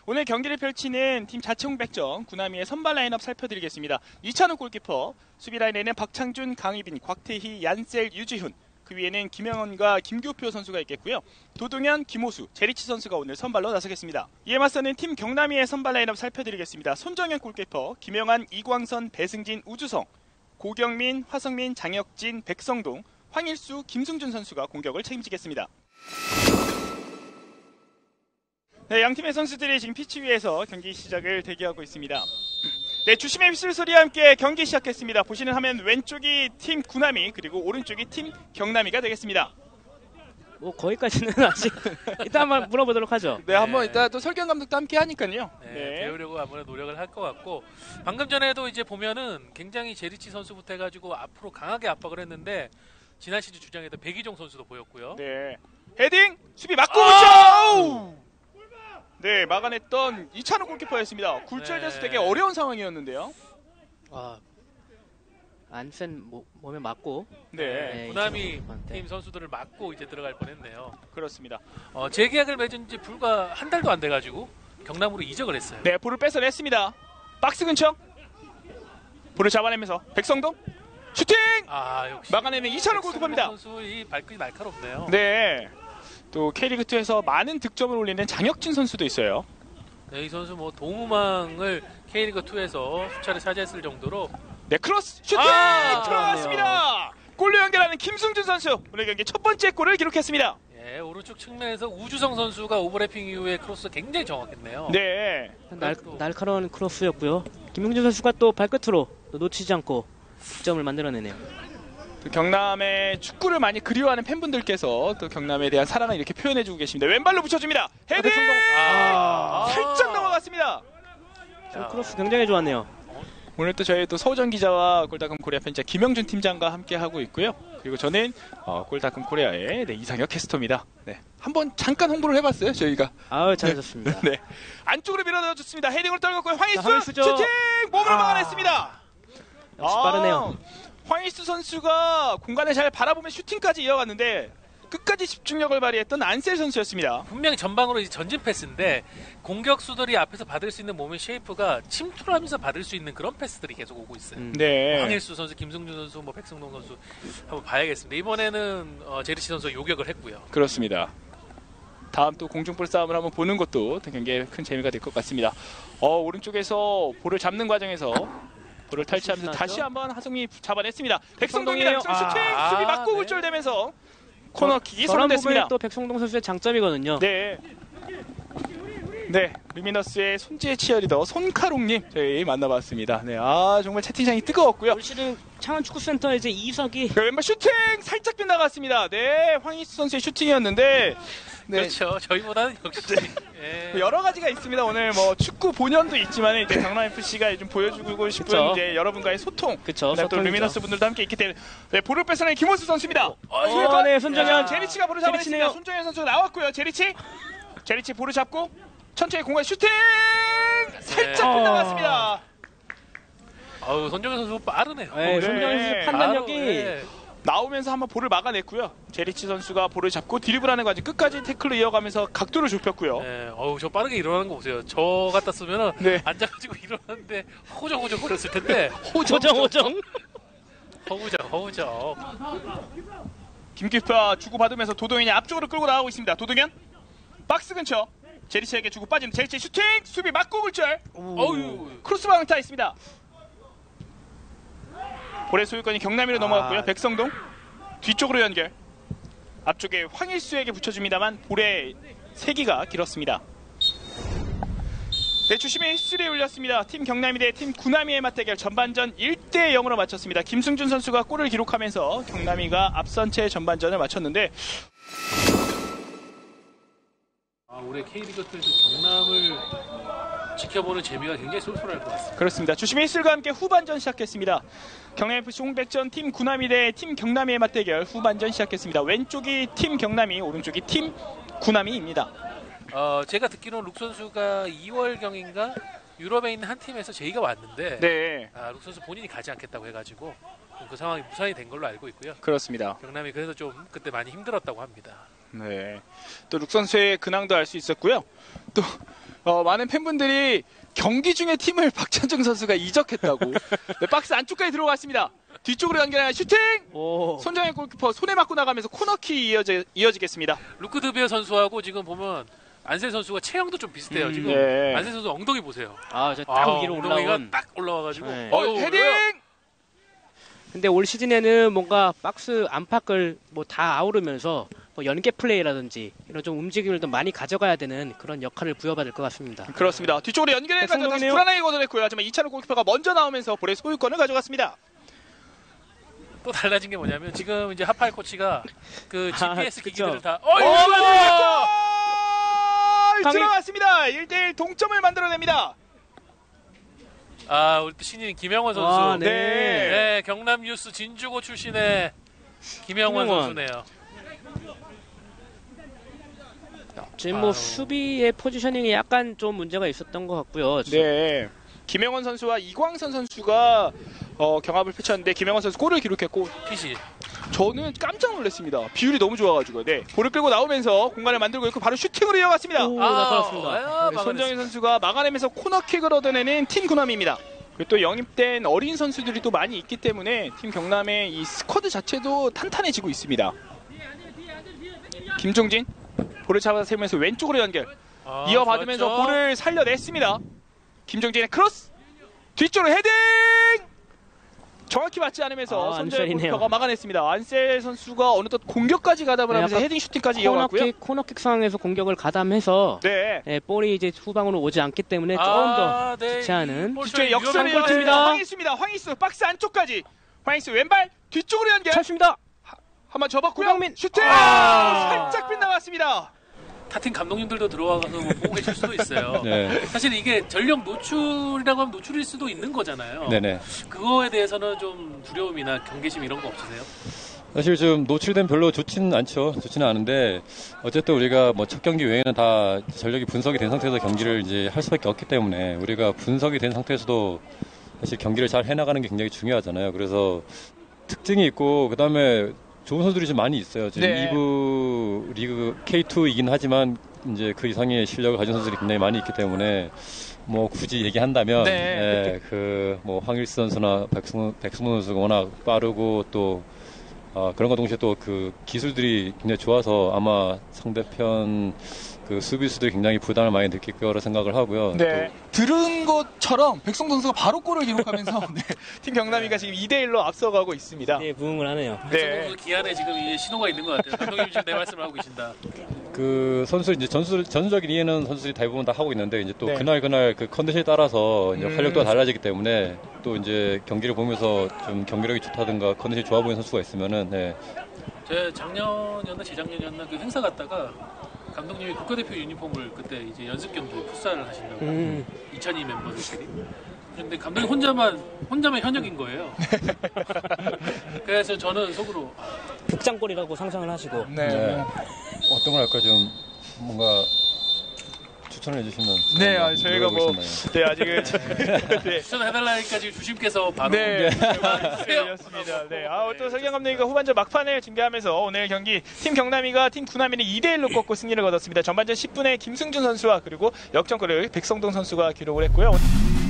오늘 경기를 펼치는 팀 자체홍백전 구나미의 선발 라인업 살펴드리겠습니다. 이찬우 골키퍼, 수비 라인에는 박창준, 강희빈, 곽태희, 얀셀, 유지훈, 그 위에는 김영원과 김규표 선수가 있겠고요. 도동현, 김호수, 제리치 선수가 오늘 선발로 나서겠습니다. 이에 맞서는 팀 경남이의 선발 라인업 살펴드리겠습니다. 손정현 골키퍼, 김영환, 이광선, 배승진, 우주성, 고경민, 화성민, 장혁진, 백성동, 황일수, 김승준 선수가 공격을 책임지겠습니다. 네, 양팀의 선수들이 지금 피치 위에서 경기 시작을 대기하고 있습니다. 네, 주심의 휘슬 소리와 함께 경기 시작했습니다. 보시는 화면 왼쪽이 팀 구나미, 그리고 오른쪽이 팀 경남이가 되겠습니다. 뭐 거기까지는 아직 이따 한번 물어보도록 하죠. 네, 한번 이따 또 설경 감독도 함께 하니까요. 네, 배우려고 아무래도 노력을 할 것 같고, 방금 전에도 이제 보면은 굉장히 제리치 선수부터 해가지고 앞으로 강하게 압박을 했는데 지난 시즌 주장했던 백이종 선수도 보였고요. 네, 헤딩 수비 맞고 네, 막아냈던 이찬우 골키퍼였습니다. 굴절돼서 되게 어려운 상황이었는데요. 안센 몸에 맞고 네, 구나미 팀 선수들을 맞고 이제 들어갈 뻔했네요. 그렇습니다. 재계약을 맺은 지 불과 한 달도 안 돼가지고 경남으로 이적을 했어요. 네, 볼을 뺏어냈습니다. 박스 근처 볼을 잡아내면서 백성동 슈팅! 역시 막아내는 이찬우 골키퍼입니다. 선수 이 발끝이 날카롭네요. 네, 또 K리그2에서 많은 득점을 올리는 장혁진 선수도 있어요. 네, 이 선수 뭐 동우망을 K리그2에서 수차례 차지했을 정도로. 네, 크로스 슈팅! 들어갔습니다. 골로 연결하는 김승준 선수, 오늘 경기 첫 번째 골을 기록했습니다. 예, 오른쪽 측면에서 우주성 선수가 오버래핑 이후에 크로스 굉장히 정확했네요. 네, 날카로운 크로스였고요. 김용준 선수가 또 발끝으로 또 놓치지 않고 득점을 만들어내네요. 또 경남의 축구를 많이 그리워하는 팬분들께서 또 경남에 대한 사랑을 이렇게 표현해주고 계십니다. 왼발로 붙여줍니다. 헤딩! 살짝 넘어갔습니다. 크로스 굉장히 좋았네요. 오늘 또 저희 또 서우정 기자와 골다금 코리아 편집자 김영준 팀장과 함께 하고 있고요. 그리고 저는 골다금 코리아의 이상혁 캐스터입니다. 네, 한번 잠깐 홍보를 해봤어요, 저희가. 잘하셨습니다. 네, 안쪽으로 밀어넣어줬습니다. 헤딩을 떨궜고요. 황희수 슈팅! 몸으로 막아냈습니다. 역시 빠르네요. 황희수 선수가 공간을 잘 바라보며 슈팅까지 이어갔는데 끝까지 집중력을 발휘했던 안셀 선수였습니다. 분명히 전방으로 이제 전진 패스인데 공격수들이 앞에서 받을 수 있는 몸의 쉐이프가 침투를 하면서 받을 수 있는 그런 패스들이 계속 오고 있어요. 네. 황일수 선수, 김승준 선수, 백성동 선수 한번 봐야겠습니다. 이번에는 제리치 선수 요격을 했고요. 그렇습니다. 다음 또 공중볼 싸움을 한번 보는 것도 굉장히 큰 재미가 될 것 같습니다. 오른쪽에서 볼을 잡는 과정에서 볼을 탈취하면서 다시 한번 하성이 잡아냈습니다. 백성동입니다. 슈팅! 수비 맞고 굴절되면서 코너킥이 선언됐습니다. 또 백성동 선수의 장점이거든요. 네. 네, 루미너스의 손재 치어리더 손카롱님 저희 만나봤습니다. 네, 정말 채팅창이 뜨거웠고요. 올 시즌 창원축구센터 이제 이석이 왼발 슈팅 살짝 빗나갔습니다. 네, 황희수 선수의 슈팅이었는데. 네. 그렇죠. 저희보다는 역시 여러 가지가 있습니다. 오늘 뭐 축구 본연도 있지만 이제 경남 FC가 좀 보여주고 싶은 이제 여러분과의 소통. 그렇죠. 또 루미너스 분들도 함께 있기 때문에 네, 볼을 뺏어낸 김호수 선수입니다. 네, 손정현. 제리치가 볼을 잡아냈습니다. 손정현 선수가 나왔고요. 제리치 볼을 잡고 천천히 공간 슈팅 살짝 빗나갔습니다. 손정현 선수 빠르네요. 네, 손정현 선수 판단력이 나오면서 한번 볼을 막아냈고요. 제리치 선수가 볼을 잡고 드리블하는 과정 끝까지 태클로 이어가면서 각도를 좁혔고요. 네, 저 빠르게 일어나는 거 보세요. 저 같았으면 앉아가지고 일어났는데 허우적허우적 거렸을 텐데. 호정. 허우적. 김규표와 주고받으면서 도동현이 앞쪽으로 끌고 나가고 있습니다. 도동현 박스 근처 제리치에게 주고 빠지는 제리치 슈팅! 수비 맞고 굴절. 크로스 방타 있습니다. 볼의 소유권이 경남이로 넘어갔고요. 백성동 뒤쪽으로 연결. 앞쪽에 황일수에게 붙여줍니다만 볼의 세기가 길었습니다. 네, 주심의 휘슬이 울렸습니다. 팀 경남이 대 팀 구나미의 맞대결 전반전 1대0으로 마쳤습니다. 김승준 선수가 골을 기록하면서 경남이가 앞선 채 전반전을 마쳤는데 올해 K리그2에서 경남을 지켜보는 재미가 굉장히 쏠쏠할 것 같습니다. 그렇습니다. 주심의 휘슬과 함께 후반전 시작했습니다. 경남FC 홍백전 팀 구나미 대 팀 경남이의 맞대결 후반전 시작했습니다. 왼쪽이 팀 경남이, 오른쪽이 팀 구나미입니다. 제가 듣기로는 룩 선수가 2월경인가 유럽에 있는 한 팀에서 제의가 왔는데 룩 선수 본인이 가지 않겠다고 해가지고 그 상황이 무산이 된 걸로 알고 있고요. 그렇습니다. 경남이 그래서 좀 그때 많이 힘들었다고 합니다. 네, 또 룩 선수의 근황도 알 수 있었고요. 또 많은 팬분들이 경기 중에 팀을 박찬중 선수가 이적했다고. 네, 박스 안쪽까지 들어갔습니다. 뒤쪽으로 연결하는 슈팅! 손정현 골키퍼 손에 맞고 나가면서 코너킥 이어지겠습니다. 루크 드비어 선수하고 지금 보면 안셀 선수가 체형도 좀 비슷해요. 지금 네. 안셀 선수 엉덩이 보세요. 딱 위로 올라온. 딱 올라와가지고. 네. 헤딩! 근데 올 시즌에는 뭔가 박스 안팎을 뭐 다 아우르면서 뭐 연계 플레이라든지 이런 좀 움직임을 좀 많이 가져가야 되는 그런 역할을 부여받을 것 같습니다. 그렇습니다. 뒤쪽으로 연결해가지고 다시 불안하게 걷어냈고요. 하지만 이찬호 골키퍼가 먼저 나오면서 볼의 소유권을 가져갔습니다. 또 달라진 게 뭐냐면 지금 이제 하파일 코치가 그 GPS 기기들을 다 들어갔습니다. 1대1 동점을 만들어냅니다. 우리 또 신인 김영원 선수. 네. 경남 유스 진주고 출신의 김영원 선수네요. 지금 뭐 수비의 포지셔닝에 약간 좀 문제가 있었던 것 같고요. 네. 김영원 선수와 이광선 선수가 경합을 펼쳤는데 김영원 선수 골을 기록했고 핏이. 저는 깜짝 놀랐습니다. 비율이 너무 좋아가지고. 네. 볼을 끌고 나오면서 공간을 만들고 있고 바로 슈팅으로 이어갔습니다. 나갔습니다. 손정현 선수가 막아내면서 코너킥을 얻어내는 팀 구남입니다. 그리고 또 영입된 어린 선수들이 또 많이 있기 때문에 팀 경남의 이 스쿼드 자체도 탄탄해지고 있습니다. 김종진 볼을 잡아서 세우면서 왼쪽으로 연결. 이어받으면서 좋았죠. 볼을 살려냈습니다. 김종진의 크로스. 뒤쪽으로 헤딩! 정확히 맞지 않으면서 손정현 골키퍼가 막아냈습니다. 안셀 선수가 어느덧 공격까지 가담을 하면서 헤딩 슈팅까지 이어갔고요. 코너킥 상황에서 공격을 가담해서 볼이 이제 후방으로 오지 않기 때문에 조금 더 지체하는 뒤쪽에 역전의 골입니다. 황희수 박스 안쪽까지. 황희수 왼발 뒤쪽으로 연결. 찼습니다. 한번 접었고요. 슈팅! 살짝 빗나갔습니다. 타팀 감독님들도 들어와서 뭐 보고 계실 수도 있어요. 네. 사실 이게 전력 노출이라고 하면 노출일 수도 있는 거잖아요. 네네. 그거에 대해서는 좀 두려움이나 경계심 이런 거 없으세요? 사실 좀 노출된 별로 좋지는 않죠. 좋지는 않은데 어쨌든 우리가 뭐 첫 경기 외에는 다 전력이 분석이 된 상태에서 경기를 이제 할 수밖에 없기 때문에 우리가 분석이 된 상태에서도 사실 경기를 잘 해나가는 게 굉장히 중요하잖아요. 그래서 특징이 있고 그다음에 좋은 선수들이 좀 많이 있어요. 지금 2부 리그 K2이긴 하지만 이제 그 이상의 실력을 가진 선수들이 굉장히 많이 있기 때문에 뭐 굳이 얘기한다면 그 뭐 황일수 선수나 백승문 선수가 워낙 빠르고 또 그런 것 동시에 또 그 기술들이 굉장히 좋아서 아마 상대편 그 수비수들이 굉장히 부담을 많이 느낄 거라 생각을 하고요. 네. 들은 것처럼 백성 선수가 바로 골을 기록하면서 팀 경남이가 지금 2대1로 앞서가고 있습니다. 네, 부응을 하네요. 백성 선수 기한에 지금 이제 신호가 있는 것 같아요. 감독님 지금 내 말씀을 하고 계신다. 그 선수 이제 전술적인 이해는 선수들이 대부분 다 하고 있는데 이제 또 그날 그 컨디션에 따라서 이제 활력도가 달라지기 때문에 또 이제 경기를 보면서 좀 경기력이 좋다든가 컨디션이 좋아 보이는 선수가 있으면은 제 작년이었나 재작년이었나 그 행사 갔다가 감독님이 국가대표 유니폼을 그때 이제 연습 경기 풋살을 하신다고 2002 멤버들끼리. 근데 감독님 혼자만 현역인 거예요. 그래서 저는 속으로 극장골이라고 상상을 하시고 어떤 걸 할까 좀 뭔가 추천을 해주시면 저희가 뭐 아직은 추천해달라니까 지금 주심께서 바로 그렇습니다. 또 설경 감독님과 후반전 막판을 준비하면서 오늘 경기 팀 경남이가 팀 구남이를 2대1로 꺾고 승리를 거뒀습니다. 전반전 10분에 김승준 선수와 그리고 역전골을 백성동 선수가 기록을 했고요.